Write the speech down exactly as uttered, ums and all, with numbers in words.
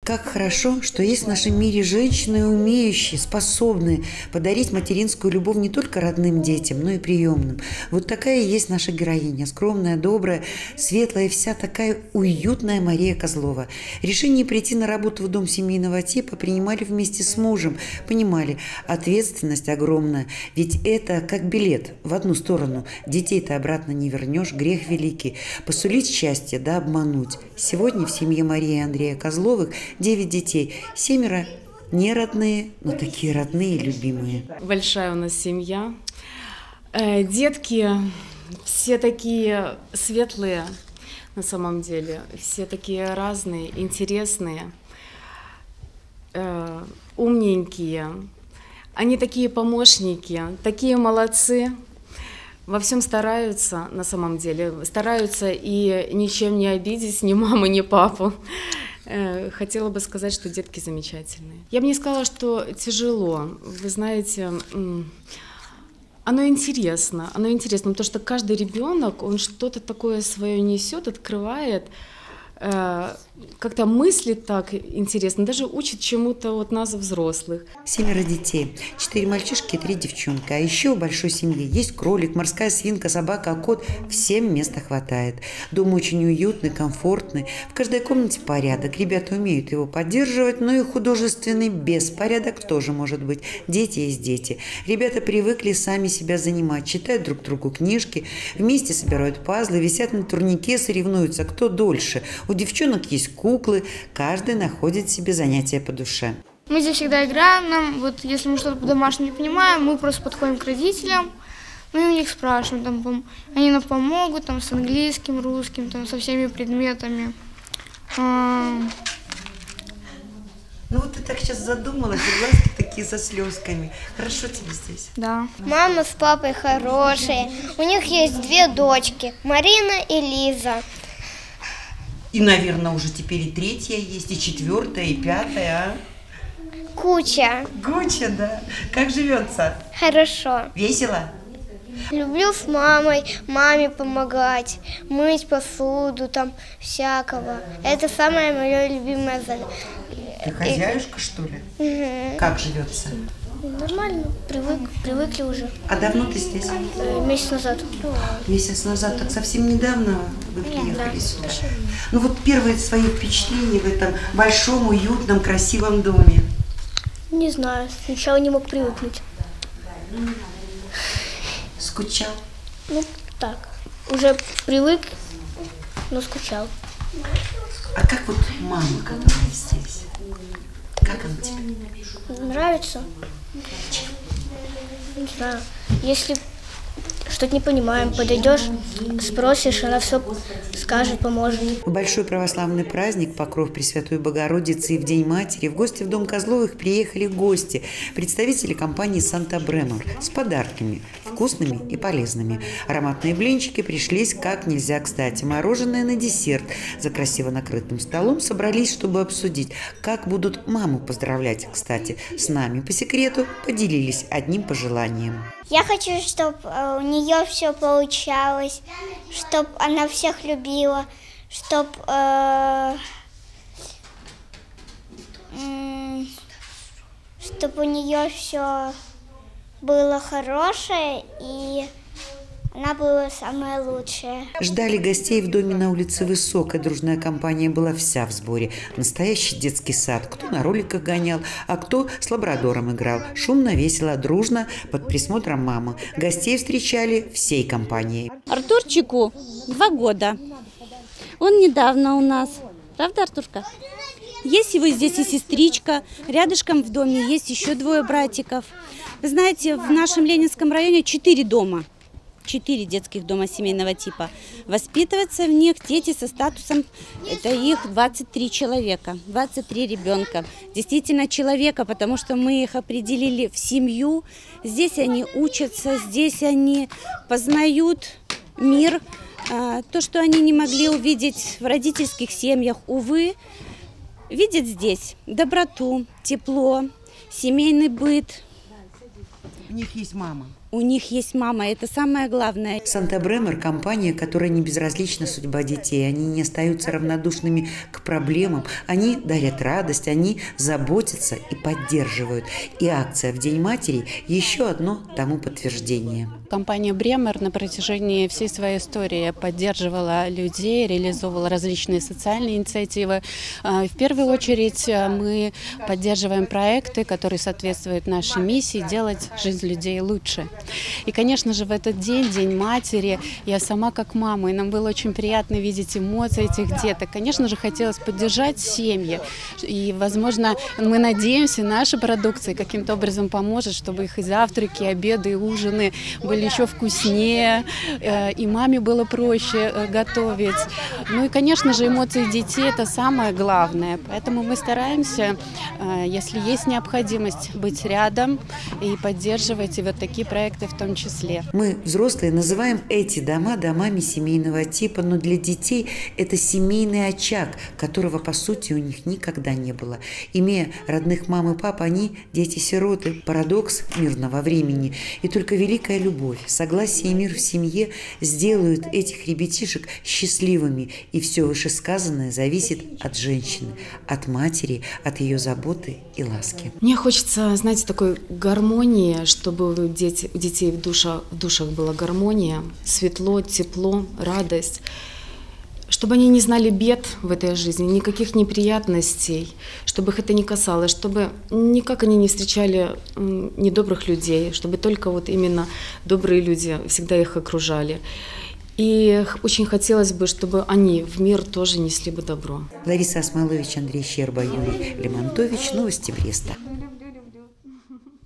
Как хорошо, что есть в нашем мире женщины, умеющие, способные подарить материнскую любовь не только родным детям, но и приемным. Вот такая и есть наша героиня. Скромная, добрая, светлая, вся такая уютная Мария Козлова. Решение прийти на работу в дом семейного типа принимали вместе с мужем. Понимали, ответственность огромная. Ведь это как билет в одну сторону. Детей-то обратно не вернешь, грех великий. Посулить счастье, да обмануть. Сегодня в семье Марии и Андрея Козловых девять детей, семеро не родные, но такие родные и любимые. Большая у нас семья. Детки все такие светлые на самом деле, все такие разные, интересные, умненькие. Они такие помощники, такие молодцы. Во всем стараются, на самом деле, стараются и ничем не обидеть ни маму, ни папу. Хотела бы сказать, что детки замечательные. Я бы не сказала, что тяжело. Вы знаете, оно интересно, оно интересно, потому что каждый ребенок, он что-то такое свое несет, открывает, как-то мыслит так интересно, даже учит чему-то от нас, взрослых. Семеро детей, четыре мальчишки и три девчонки. А еще в большой семье есть кролик, морская свинка, собака, а кот. Всем места хватает. Дом очень уютный, комфортный. В каждой комнате порядок. Ребята умеют его поддерживать, но и художественный беспорядок тоже может быть. Дети есть дети. Ребята привыкли сами себя занимать, читают друг другу книжки, вместе собирают пазлы, висят на турнике, соревнуются, кто дольше. У девчонок есть куклы, каждый находит себе занятие по душе. Мы здесь всегда играем, нам вот если мы что-то по-домашнему не понимаем, мы просто подходим к родителям, ну и у них спрашиваем, там, они нам помогут там, с английским, русским, там, со всеми предметами. А... Ну вот ты так сейчас задумалась, и глазки такие со слезками. Хорошо тебе здесь? Да. Мама с папой хорошие, у них есть две дочки, Марина и Лиза. И, наверное, уже теперь и третья есть, и четвертая, и пятая, а? Куча. Куча, да. Как живется? Хорошо. Весело? Люблю с мамой, маме помогать, мыть посуду, там, всякого. Это самое мое любимое занятие. Ты хозяюшка, что ли? Угу. Как живется? Нормально, привык, привыкли уже. А давно ты здесь? Э, месяц назад. Месяц назад, так совсем недавно вы приехали да. сюда. Ну вот первые свои впечатления в этом большом, уютном, красивом доме. Не знаю, сначала не мог привыкнуть. Скучал? Ну так, уже привык, но скучал. А как вот мама, которая здесь? Как она тебе? Нравится? Не знаю. Если что-то не понимаем, подойдешь, спросишь, она все скажет, поможет. В большой православный праздник Покров Пресвятой Богородицы и в День Матери в гости в дом Козловых приехали гости, представители компании «Санта Бремор» с подарками, вкусными и полезными. Ароматные блинчики пришлись как нельзя кстати. Мороженое на десерт. За красиво накрытым столом собрались, чтобы обсудить, как будут маму поздравлять, кстати. С нами по секрету поделились одним пожеланием. Я хочу, чтобы у нее все получалось, чтобы она всех любила, чтобы э, чтобы у нее все было хорошее и она была самая лучшая. Ждали гостей в доме на улице Высокой. Дружная компания была вся в сборе. Настоящий детский сад. Кто на роликах гонял, а кто с лабрадором играл. Шумно, весело, дружно, под присмотром мамы. Гостей встречали всей компанией. Артурчику два года. Он недавно у нас. Правда, Артурка? Есть его здесь и сестричка. Рядышком в доме есть еще двое братиков. Вы знаете, в нашем Ленинском районе четыре дома. Четыре детских дома семейного типа. Воспитываться в них дети со статусом, это их двадцать три человека, двадцать три ребенка. Действительно человека, потому что мы их определили в семью. Здесь они учатся, здесь они познают мир. То, что они не могли увидеть в родительских семьях, увы, видят здесь доброту, тепло, семейный быт. У них есть мама. у них есть мама, это самое главное. Санта-Бремор – компания, которая не безразлична судьба детей. Они не остаются равнодушными к проблемам. Они дарят радость, они заботятся и поддерживают. И акция в День матери – еще одно тому подтверждение. Компания «Бремор» на протяжении всей своей истории поддерживала людей, реализовывала различные социальные инициативы. В первую очередь мы поддерживаем проекты, которые соответствуют нашей миссии – делать жизнь людей лучше. И, конечно же, в этот день, День матери, я сама как мама, и нам было очень приятно видеть эмоции этих деток. Конечно же, хотелось поддержать семьи. И, возможно, мы надеемся, наша продукция каким-то образом поможет, чтобы их и завтраки, и обеды, и ужины были еще вкуснее, и маме было проще готовить. Ну и, конечно же, эмоции детей – это самое главное. Поэтому мы стараемся, если есть необходимость, быть рядом и поддерживать и вот такие проекты в том числе. Мы, взрослые, называем эти дома домами семейного типа, но для детей это семейный очаг, которого, по сути, у них никогда не было. Имея родных мам и пап, они дети-сироты, парадокс мирного времени. И только великая любовь, согласие и мир в семье сделают этих ребятишек счастливыми. И все вышесказанное зависит от женщины, от матери, от ее заботы и ласки. Мне хочется, знаете, такой гармонии, чтобы у детей, у детей в душах, в душах была гармония, светло, тепло, радость. Чтобы они не знали бед в этой жизни, никаких неприятностей, чтобы их это не касалось, чтобы никак они не встречали недобрых людей, чтобы только вот именно добрые люди всегда их окружали. И очень хотелось бы, чтобы они в мир тоже несли бы добро. Лариса Осмолович, Андрей Щерба, Юрий Лемонтович. Новости Бреста.